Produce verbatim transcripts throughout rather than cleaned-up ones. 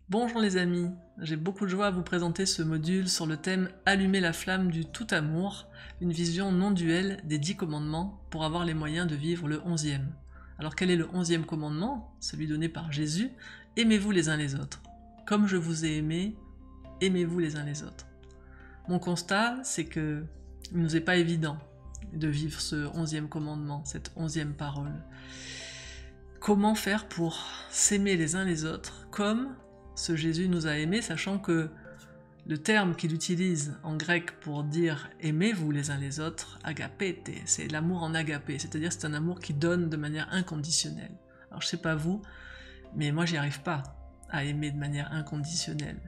Bonjour les amis, j'ai beaucoup de joie à vous présenter ce module sur le thème « Allumer la flamme du tout amour », une vision non duelle des dix commandements pour avoir les moyens de vivre le onzième. Alors quel est le onzième commandement? Celui donné par Jésus, « Aimez-vous les uns les autres. Comme je vous ai aimé, aimez-vous les uns les autres. » Mon constat, c'est que il ne nous est pas évident de vivre ce onzième commandement, cette onzième parole. Comment faire pour s'aimer les uns les autres comme ce Jésus nous a aimés, sachant que le terme qu'il utilise en grec pour dire « aimez-vous les uns les autres », agapete, c'est l'amour en agapé, c'est-à-dire c'est un amour qui donne de manière inconditionnelle. Alors je sais pas vous, mais moi j'y arrive pas à aimer de manière inconditionnelle.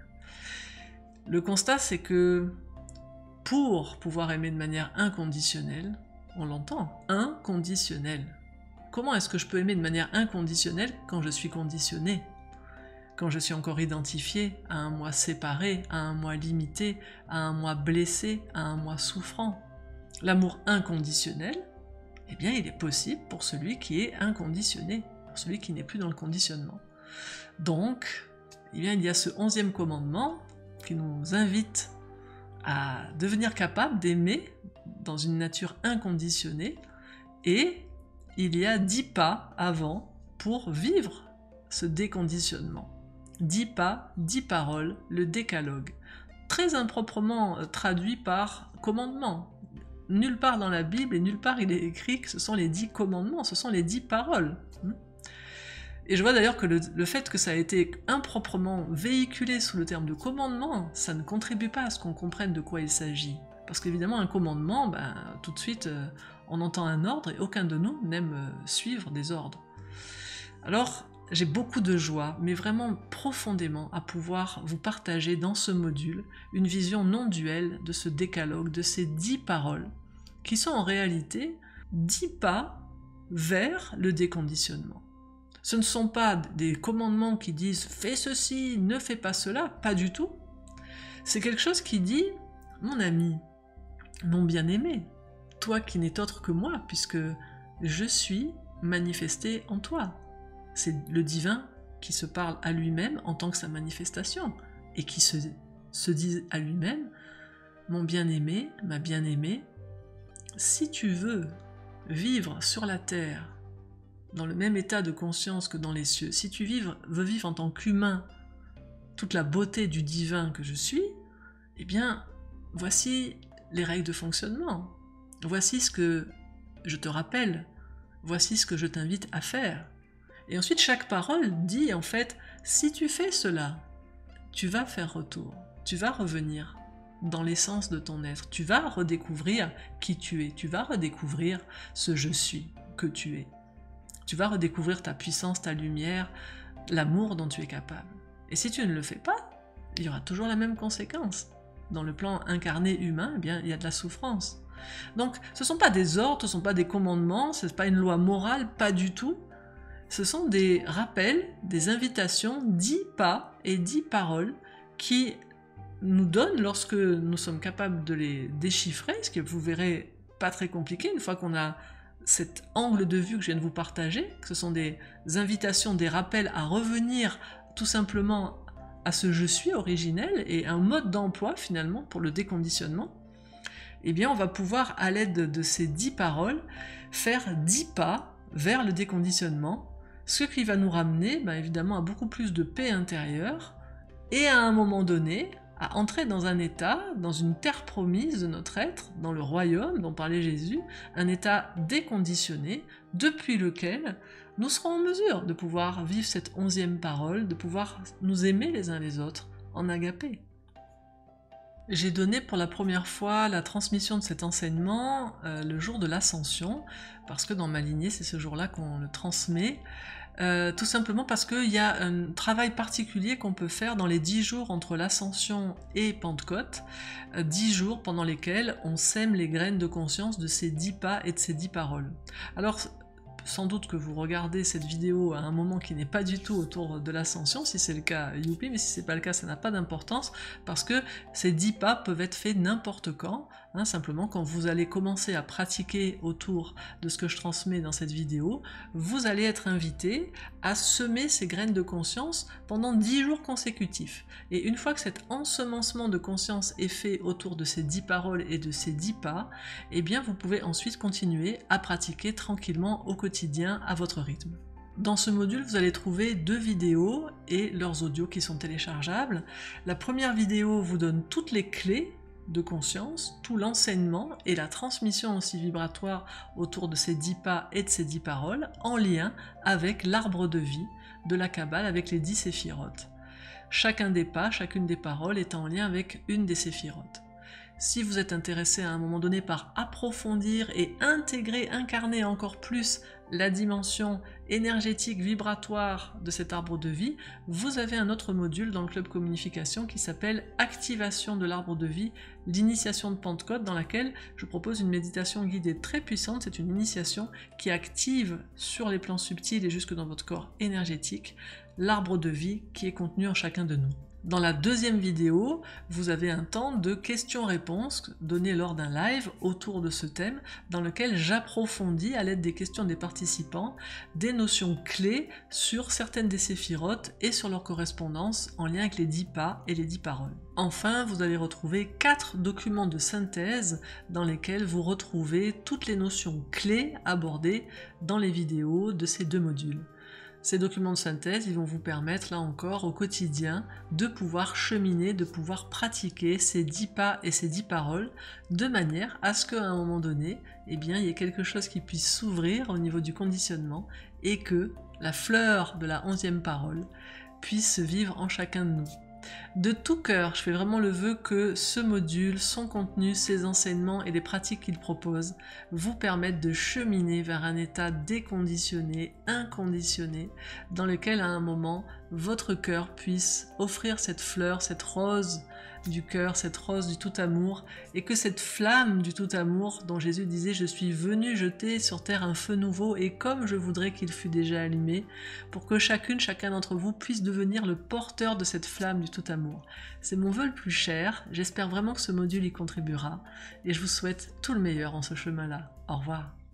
Le constat c'est que pour pouvoir aimer de manière inconditionnelle, on l'entend, inconditionnelle. Comment est-ce que je peux aimer de manière inconditionnelle quand je suis conditionné ? Quand je suis encore identifié à un moi séparé, à un moi limité, à un moi blessé, à un moi souffrant. L'amour inconditionnel, eh bien il est possible pour celui qui est inconditionné, pour celui qui n'est plus dans le conditionnement. Donc, eh bien, il y a ce onzième commandement qui nous invite à devenir capable d'aimer dans une nature inconditionnée, et il y a dix pas avant pour vivre ce déconditionnement. Dix pas, dix paroles, le décalogue, très improprement traduit par commandement. Nulle part dans la Bible et nulle part il est écrit que ce sont les dix commandements, ce sont les dix paroles. Et je vois d'ailleurs que le, le fait que ça a été improprement véhiculé sous le terme de commandement, ça ne contribue pas à ce qu'on comprenne de quoi il s'agit. Parce qu'évidemment un commandement, ben, tout de suite euh, on entend un ordre et aucun de nous n'aime euh, suivre des ordres. Alors, j'ai beaucoup de joie, mais vraiment profondément, à pouvoir vous partager dans ce module une vision non duelle de ce décalogue, de ces dix paroles, qui sont en réalité dix pas vers le déconditionnement. Ce ne sont pas des commandements qui disent « fais ceci, ne fais pas cela », pas du tout. C'est quelque chose qui dit « mon ami, mon bien-aimé, toi qui n'es autre que moi, puisque je suis manifesté en toi ». C'est le divin qui se parle à lui-même en tant que sa manifestation, et qui se, se dit à lui-même « Mon bien-aimé, ma bien-aimée, si tu veux vivre sur la terre dans le même état de conscience que dans les cieux, si tu vivre, veux vivre en tant qu'humain toute la beauté du divin que je suis, eh bien, voici les règles de fonctionnement. Voici ce que je te rappelle, voici ce que je t'invite à faire. » Et ensuite, chaque parole dit en fait, si tu fais cela, tu vas faire retour, tu vas revenir dans l'essence de ton être, tu vas redécouvrir qui tu es, tu vas redécouvrir ce je suis que tu es. Tu vas redécouvrir ta puissance, ta lumière, l'amour dont tu es capable. Et si tu ne le fais pas, il y aura toujours la même conséquence. Dans le plan incarné humain, eh bien, il y a de la souffrance. Donc, ce ne sont pas des ordres, ce ne sont pas des commandements, ce n'est pas une loi morale, pas du tout. Ce sont des rappels, des invitations, dix pas et dix paroles qui nous donnent, lorsque nous sommes capables de les déchiffrer, ce que vous verrez pas très compliqué une fois qu'on a cet angle de vue que je viens de vous partager, que ce sont des invitations, des rappels à revenir tout simplement à ce je suis originel et un mode d'emploi finalement pour le déconditionnement, eh bien on va pouvoir à l'aide de ces dix paroles faire dix pas vers le déconditionnement, ce qui va nous ramener ben évidemment à beaucoup plus de paix intérieure et à un moment donné à entrer dans un état, dans une terre promise de notre être, dans le royaume dont parlait Jésus, un état déconditionné depuis lequel nous serons en mesure de pouvoir vivre cette onzième parole, de pouvoir nous aimer les uns les autres en agapé. J'ai donné pour la première fois la transmission de cet enseignement euh, le jour de l'Ascension, parce que dans ma lignée, c'est ce jour-là qu'on le transmet, euh, tout simplement parce qu'il y a un travail particulier qu'on peut faire dans les dix jours entre l'Ascension et Pentecôte, euh, dix jours pendant lesquels on sème les graines de conscience de ces dix pas et de ces dix paroles. Alors, sans doute que vous regardez cette vidéo à un moment qui n'est pas du tout autour de l'ascension, si c'est le cas, youpi, mais si c'est pas le cas, ça n'a pas d'importance, parce que ces dix pas peuvent être faits n'importe quand, Hein, simplement, quand vous allez commencer à pratiquer autour de ce que je transmets dans cette vidéo, vous allez être invité à semer ces graines de conscience pendant dix jours consécutifs. Et une fois que cet ensemencement de conscience est fait autour de ces dix paroles et de ces dix pas, eh bien vous pouvez ensuite continuer à pratiquer tranquillement au quotidien à votre rythme. Dans ce module, vous allez trouver deux vidéos et leurs audios qui sont téléchargeables. La première vidéo vous donne toutes les clés de conscience, tout l'enseignement et la transmission aussi vibratoire autour de ces dix pas et de ces dix paroles en lien avec l'arbre de vie de la Kabbale avec les dix séphirotes. Chacun des pas, chacune des paroles est en lien avec une des séphirotes. Si vous êtes intéressé à un moment donné par approfondir et intégrer, incarner encore plus la dimension énergétique, vibratoire de cet arbre de vie, vous avez un autre module dans le club communication qui s'appelle Activation de l'arbre de vie, l'initiation de Pentecôte, dans laquelle je propose une méditation guidée très puissante. C'est une initiation qui active sur les plans subtils et jusque dans votre corps énergétique l'arbre de vie qui est contenu en chacun de nous. Dans la deuxième vidéo, vous avez un temps de questions-réponses donné lors d'un live autour de ce thème dans lequel j'approfondis à l'aide des questions des participants des notions clés sur certaines des séphirotes et sur leur correspondance en lien avec les dix pas et les dix paroles. Enfin, vous allez retrouver quatre documents de synthèse dans lesquels vous retrouvez toutes les notions clés abordées dans les vidéos de ces deux modules. Ces documents de synthèse, ils vont vous permettre, là encore, au quotidien, de pouvoir cheminer, de pouvoir pratiquer ces dix pas et ces dix paroles, de manière à ce qu'à un moment donné, eh bien, il y ait quelque chose qui puisse s'ouvrir au niveau du conditionnement et que la fleur de la onzième parole puisse se vivre en chacun de nous. De tout cœur, je fais vraiment le vœu que ce module, son contenu, ses enseignements et les pratiques qu'il propose vous permettent de cheminer vers un état déconditionné, inconditionné, dans lequel à un moment, votre cœur puisse offrir cette fleur, cette rose du cœur, cette rose du tout amour, et que cette flamme du tout amour dont Jésus disait « Je suis venu jeter sur terre un feu nouveau et comme je voudrais qu'il fût déjà allumé », pour que chacune, chacun d'entre vous puisse devenir le porteur de cette flamme du tout amour. C'est mon vœu le plus cher, j'espère vraiment que ce module y contribuera, et je vous souhaite tout le meilleur en ce chemin-là. Au revoir.